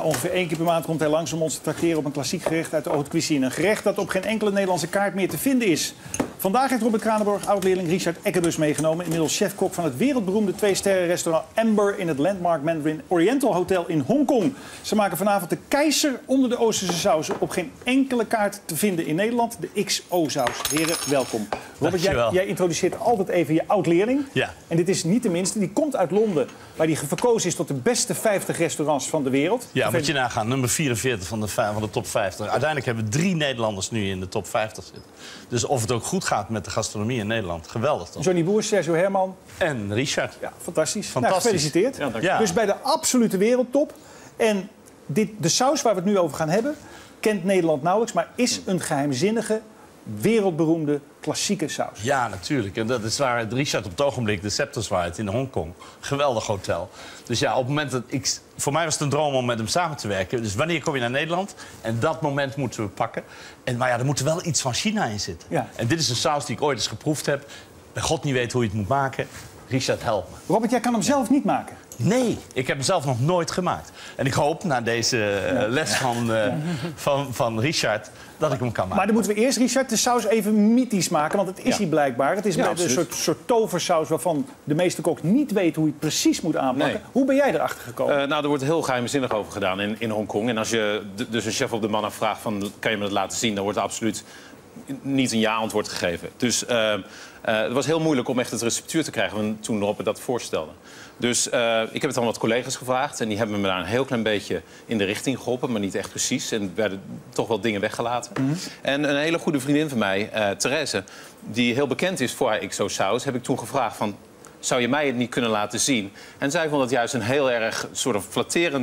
Ongeveer 1 keer per maand komt hij langs om ons te trakteren op een klassiek gerecht uit de haute cuisine. Een gerecht dat op geen enkele Nederlandse kaart meer te vinden is. Vandaag heeft Robert Kranenburg oud-leerling Richard Eckerbus meegenomen. Inmiddels chef-kok van het wereldberoemde 2-sterren-restaurant Amber in het Landmark Mandarin Oriental Hotel in Hongkong. Ze maken vanavond de keizer onder de Oosterse sauzen. Op geen enkele kaart te vinden in Nederland. De XO-saus. Heren, welkom. Robert, jij introduceert altijd even je oud-leerling. Ja. En dit is niet de minste. Die komt uit Londen, waar die verkozen is tot de beste 50 restaurants van de wereld. Ja, moet je nagaan. Nummer 44 van de top 50. Uiteindelijk hebben we 3 Nederlanders nu in de top 50 zitten. Dus of het ook goed gaat met de gastronomie in Nederland. Geweldig toch? Johnny Boer, Sergio Herman. En Richard. Ja, fantastisch. Fantastisch. Nou, gefeliciteerd. Ja, dank je. Dus bij de absolute wereldtop. En de saus waar we het nu over gaan hebben, kent Nederland nauwelijks, maar is een geheimzinnige, wereldberoemde, klassieke saus. Ja, natuurlijk. En dat is waar Richard op het ogenblik de scepter zwaait in Hongkong. Geweldig hotel. Dus ja, op het moment dat voor mij was het een droom om met hem samen te werken. Dus wanneer kom je naar Nederland? En dat moment moeten we pakken. Maar ja, er moet wel iets van China in zitten. Ja. En dit is een saus die ik ooit eens geproefd heb. Bij God niet weet hoe je het moet maken. Richard, help me. Robert, jij kan hem zelf niet maken. Nee, ik heb hem zelf nog nooit gemaakt. En ik hoop na deze les van Richard dat ik hem kan maken. Maar dan moeten we eerst, Richard, de saus even mythisch maken. Want het is hij blijkbaar. Het is een soort toversaus waarvan de meeste kok niet weet hoe je het precies moet aanpakken. Nee. Hoe ben jij erachter gekomen? Nou, er wordt heel geheimzinnig over gedaan in Hongkong. En als je dus een chef op de man afvraagt van, kan je me dat laten zien? Dan wordt er absoluut niet een ja-antwoord gegeven. Dus het was heel moeilijk om echt het receptuur te krijgen toen Robert dat voorstelde. Dus ik heb het aan wat collega's gevraagd. En die hebben me daar een heel klein beetje in de richting geholpen. Maar niet echt precies. En er werden toch wel dingen weggelaten. En een hele goede vriendin van mij, Therese, die heel bekend is voor haar XO-saus, heb ik toen gevraagd van, zou je mij het niet kunnen laten zien? En zij vond het juist een heel erg soort of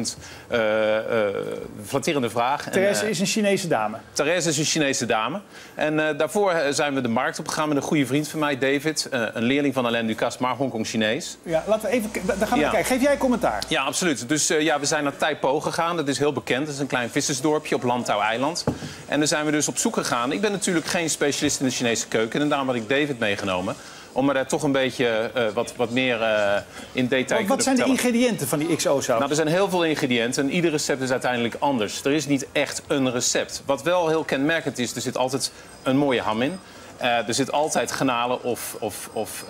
flatterende vraag. Therese is een Chinese dame. Therese is een Chinese dame. En daarvoor zijn we de markt opgegaan met een goede vriend van mij, David. Een leerling van Alain Ducasse, maar Hongkong Chinees. Ja, laten we even, daar gaan we kijken. Geef jij commentaar? Ja, absoluut. Dus we zijn naar Tai Po gegaan. Dat is heel bekend. Dat is een klein vissersdorpje op Lantau-eiland. En daar zijn we dus op zoek gegaan. Ik ben natuurlijk geen specialist in de Chinese keuken. En daarom had ik David meegenomen. Om me daar toch een beetje wat meer in detail te vertellen. Wat zijn de ingrediënten van die XO-saus? Nou, er zijn heel veel ingrediënten en ieder recept is uiteindelijk anders. Er is niet echt een recept. Wat wel heel kenmerkend is, er zit altijd een mooie ham in. Er zit altijd garnalen of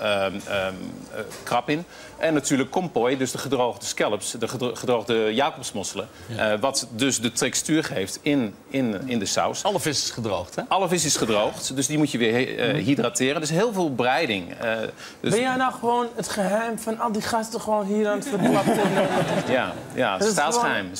krab in. En natuurlijk kompoi, dus de gedroogde scallops, de gedroogde Jacobsmosselen. Ja. Wat dus de textuur geeft in de saus. Alle vis is gedroogd, hè? Alle vis is gedroogd, dus die moet je weer hydrateren. Dus heel veel bereiding. Dus... Ben jij nou gewoon het geheim van al die gasten gewoon hier aan het verklappen? Ja, staatsgeheim.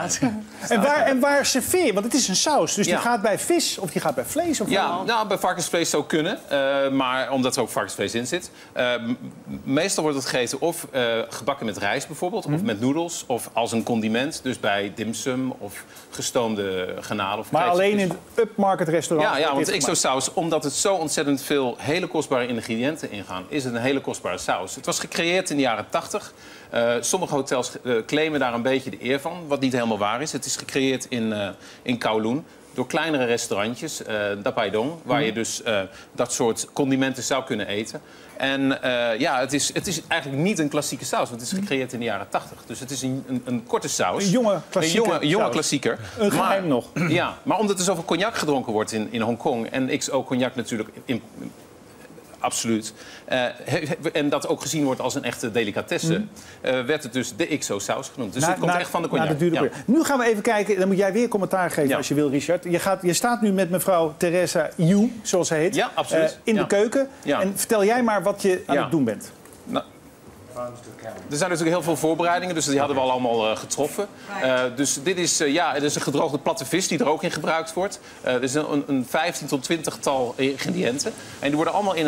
En waar serveer je? Want het is een saus, dus die gaat bij vis of die gaat bij vlees? Of nou, bij varkensvlees zou kunnen, maar omdat er ook varkensvlees in zit. Meestal wordt het gegeten of gebakken met rijst bijvoorbeeld, of met noedels, of als een condiment. Dus bij dimsum of gestoomde garnalen. Of maar alleen in het upmarket restaurant? Ja, want XO-saus, omdat het zo ontzettend veel hele kostbare ingrediënten ingaan, is het een hele kostbare saus. Het was gecreëerd in de jaren 80. Sommige hotels claimen daar een beetje de eer van, wat niet helemaal waar is. Het is gecreëerd in Kowloon. Door kleinere restaurantjes, Dapaidong, waar je dus dat soort condimenten zou kunnen eten. En het is eigenlijk niet een klassieke saus, want het is gecreëerd in de jaren 80. Dus het is een korte saus. Een jonge klassieker. Een geheim nog. Ja, maar omdat er zoveel cognac gedronken wordt in Hongkong, en XO cognac natuurlijk absoluut. En dat ook gezien wordt als een echte delicatesse, werd het dus de XO-saus genoemd. Dus het komt echt van de cognac. Nu gaan we even kijken, dan moet jij weer commentaar geven als je wil, Richard. Je staat nu met mevrouw Theresa Yu, zoals zij heet, in de keuken. Ja. En vertel jij maar wat je aan het doen bent. Nou, er zijn natuurlijk heel veel voorbereidingen, dus die hadden we al allemaal getroffen. Dus dit is, het is een gedroogde platte vis die er ook in gebruikt wordt. Er is een 15 tot 20-tal ingrediënten. En die worden allemaal in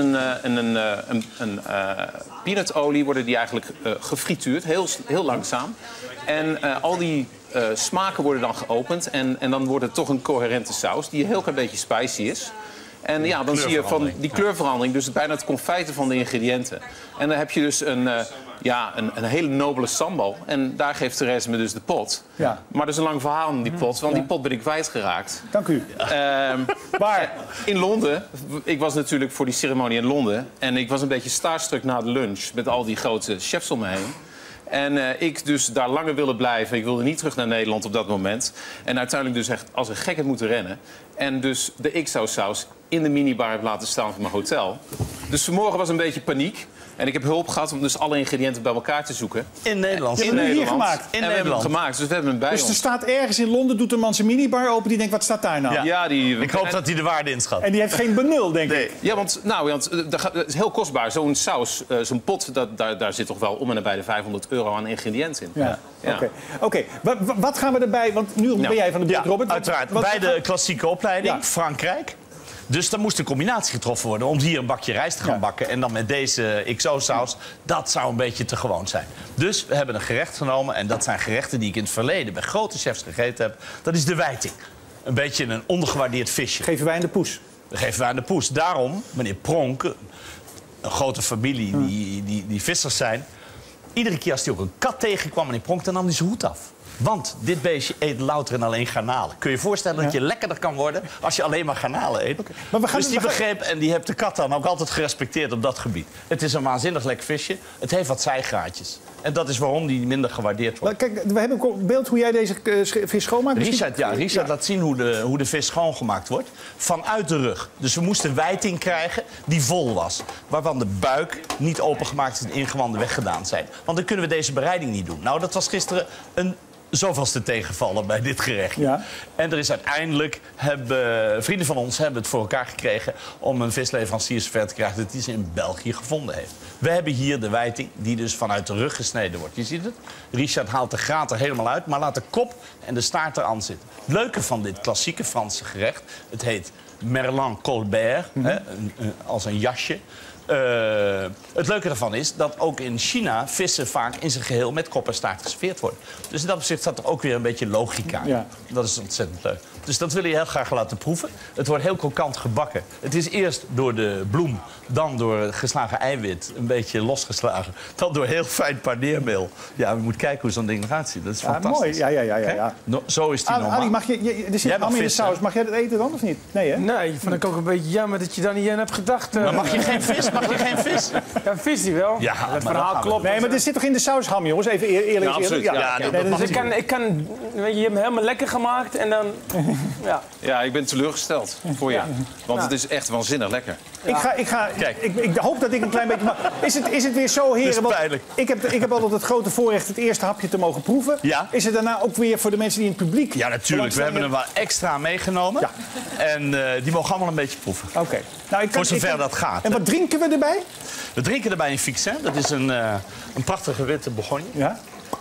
een peanutolie worden die eigenlijk gefrituurd, heel langzaam. En al die smaken worden dan geopend en dan wordt het toch een coherente saus die een heel klein beetje spicy is. En ja, dan zie je van die kleurverandering, dus bijna het confijten van de ingrediënten. En dan heb je dus een hele nobele sambal. En daar geeft Therese me dus de pot. Ja. Maar dat is een lang verhaal in die pot, want die pot ben ik kwijtgeraakt. Dank u. Maar in Londen, ik was natuurlijk voor die ceremonie in Londen. En ik was een beetje starstruck na de lunch met al die grote chefs om me heen. En ik dus daar langer willen blijven. Ik wilde niet terug naar Nederland op dat moment. En uiteindelijk dus echt als een gek heb moeten rennen. En dus de XO-saus in de minibar heb laten staan van mijn hotel. Dus vanmorgen was een beetje paniek. En ik heb hulp gehad om dus alle ingrediënten bij elkaar te zoeken. In Nederland. Je hebt hem nu hier gemaakt. In En we hebben hem Nederland. gemaakt, dus we hebben hem bij Dus er ons. staat ergens in Londen, doet een man zijn minibar open... die denkt, wat staat daar nou? Ja. Ja, Ik hoop dat hij de waarde inschat. En die heeft geen benul, denk ik. Ja, want het is heel kostbaar. Zo'n saus, zo'n pot, daar zit toch wel om en nabij de €500 aan ingrediënten in. Ja. Ja. Oké. Wat gaan we erbij... Want nu ben jij van de beurt, Robert. Uiteraard. Wat- Bij de klassieke opleiding, Ja. Frankrijk. Dus dan moest een combinatie getroffen worden om hier een bakje rijst te gaan Ja. bakken. En dan met deze XO-saus, dat zou een beetje te gewoon zijn. Dus we hebben een gerecht genomen. En dat zijn gerechten die ik in het verleden bij grote chefs gegeten heb. Dat is de wijting. Een beetje een ondergewaardeerd visje. Geven wij aan de poes. Dat geven wij aan de poes. Daarom, meneer Pronk, een grote familie die vissers zijn... iedere keer als hij ook een kat tegenkwam, meneer Pronk, dan nam hij zijn hoed af. Want dit beestje eet louter en alleen garnalen. Kun je je voorstellen dat je lekkerder kan worden als je alleen maar garnalen eet? Maar we gaan- dus die we gaan- begreep en die heeft de kat dan ook altijd gerespecteerd op dat gebied. Het is een waanzinnig lekker visje. Het heeft wat zijgraatjes. En dat is waarom die minder gewaardeerd wordt. Maar kijk, we hebben ook een beeld hoe jij deze vis schoonmaakt. Richard laat zien hoe de vis schoongemaakt wordt. Vanuit de rug. Dus we moesten een wijting krijgen die vol was. Waarvan de buik niet opengemaakt is en de ingewanden weggedaan zijn. Want dan kunnen we deze bereiding niet doen. Nou, dat was gisteren een zoveelste tegenvallen bij dit gerecht. Ja. En er is uiteindelijk, vrienden van ons hebben het voor elkaar gekregen... om een visleverancier zover te krijgen dat hij ze in België gevonden heeft. We hebben hier de wijting die dus vanuit de rug gesneden wordt. Je ziet het. Richard haalt de graat er helemaal uit, maar laat de kop en de staart eraan zitten. Het leuke van dit klassieke Franse gerecht, het heet Merlan Colbert, als een jasje. Het leuke daarvan is dat ook in China vissen vaak in zijn geheel met kop en staart geserveerd worden. Dus in dat opzicht staat er ook weer een beetje logica in. Ja. Dat is ontzettend leuk. Dus dat wil je heel graag laten proeven. Het wordt heel krokant gebakken. Het is eerst door de bloem, dan door geslagen eiwit, een beetje losgeslagen. Dan door heel fijn paneermeel. Ja, je moet kijken hoe zo'n ding eruit ziet. Dat is Ja, fantastisch. mooi. Ja. Kijk, zo is die normaal. Ali, er zit Jij mag ham in de vis, hè? saus. Mag jij dat eten dan of niet? Nee, hè? Nee, vond ik ook een beetje jammer dat je daar niet aan hebt gedacht. Maar mag je geen vis? Mag je geen vis? Ja, vis die wel. Ja, maar het dat verhaal gaan we klopt. Nee, maar er zit toch in de saus ham, jongens? Even eerlijk. Ja, absoluut. Ja, nee, nee, dat dat Dus is- ik kan, weet je hebt hem helemaal lekker gemaakt en dan, ja. Ja, ik ben teleurgesteld voor je. Ja. Want Ja. het is echt waanzinnig lekker. Kijk. Ik hoop dat ik een klein beetje... Is het weer zo, heren? is Want pijnlijk. ik heb altijd het grote voorrecht het eerste hapje te mogen proeven. Ja. Is het daarna ook weer voor de mensen die in het publiek... Ja, natuurlijk. We hebben hem wel extra meegenomen. Ja. En die mogen allemaal een beetje proeven. Oké. Nou, Voor zover dat gaat. En wat drinken we erbij? We drinken erbij een Fixin. Dat is een prachtige witte Bourgogne. Ja.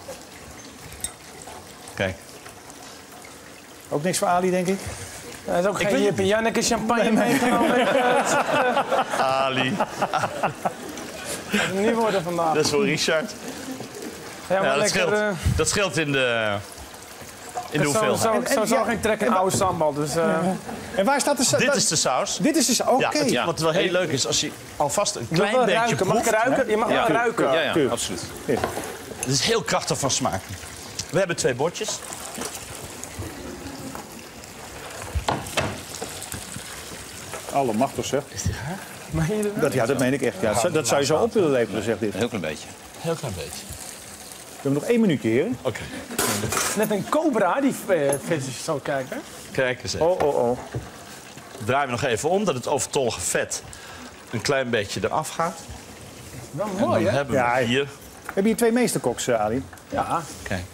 Kijk. Ook niks voor Ali, denk ik. Er is ook weet geen het Jip en Janneke champagne meegenomen. Ali. Dat gaat niet worden vandaag. Dat is voor Richard. Ja, maar Ja, dat lekker, scheelt. Dat scheelt in de hoeveelheid. Zo ja, geen trek in oude sambal. Dus, En waar staat de saus? Dit is de saus. Dit is dus... Oké. Ja, wat wel heel leuk is, als je alvast een je mag klein wel beetje ruiken. Mag ik proeft. ruiken? Je mag wel ruiken. Ja, tuurlijk. absoluut. Het is heel krachtig van smaak. We hebben 2 bordjes. Allemachtig, zeg. Maar hier, Dat meen ik echt. Ja, dat zou je zo op willen lepelen, zegt dit. Een heel klein beetje. Heel klein beetje. We hebben nog 1 minuutje, heren. Oké. net een cobra, die vis is zo kijken. Kijk eens even. Oh. Draaien we nog even om, dat het overtollige vet een klein beetje eraf gaat. Wel En mooi, dan hè? hebben we Ja, hier... We hebben hier 2 meesterkoks, Ali. Ja. Kijk.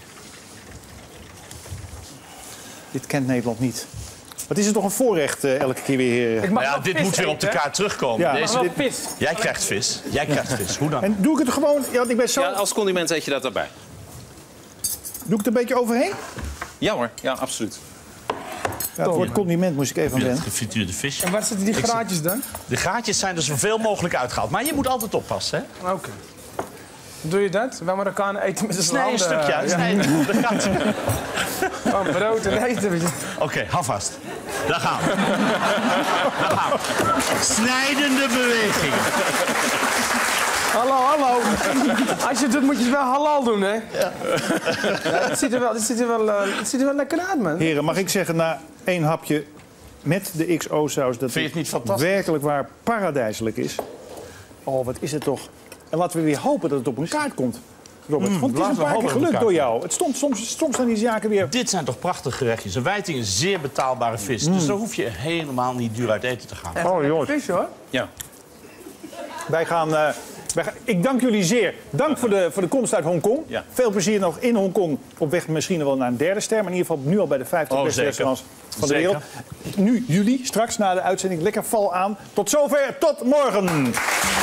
Dit kent Nederland niet. Wat is het toch een voorrecht elke keer weer, heren. Ik mag Maar ja, wel dit vis moet weer op de eten, hè? kaart terugkomen. Ja. Ik mag Deze, wel vis. jij krijgt vis. Jij krijgt vis. Hoe dan? En doe ik het er gewoon... Ja, want ik ben zo... Ja, als condiment eet je dat daarbij. Doe ik het een beetje overheen? Ja hoor, ja, absoluut. Ja, het woord condiment moest ik even aan Weer het wennen. gefrituurde vis. En waar zitten die graatjes dan? De gaatjes zijn er zoveel mogelijk uitgehaald. Maar je moet altijd oppassen, hè? Oké. Hoe doe je dat? Wij Marokkanen eten met z'n Snij een handen. stukje uit. Ja. Snij de gaatje. Van brood en eten. Oké, hou vast. Daar gaan we. Daar gaan we. Snijdende bewegingen. Hallo. Als je het doet, moet je het wel halal doen, hè? Ja. Het ziet er wel lekker uit, man. Heren, mag ik zeggen, na 1 hapje met de XO-saus... dat Vind je het niet fantastisch? werkelijk waar paradijselijk is. Oh, wat is het toch. En laten we weer hopen dat het op een kaart komt. Robert. Want het is een paar keer gelukt door jou. Het stond soms staan die zaken weer... Dit zijn toch prachtige gerechtjes. Een wijting is zeer betaalbare vis. Dus daar hoef je helemaal niet duur uit eten te gaan. Oh, jongens. Vis, hoor. Ja. Wij gaan, ik dank jullie zeer. Dank voor de komst uit Hongkong. Ja. Veel plezier nog in Hongkong. Op weg misschien wel naar een derde ster. Maar in ieder geval nu al bij de 50 beste restaurants van de wereld. Nu jullie straks na de uitzending lekker val aan. Tot zover. Tot morgen.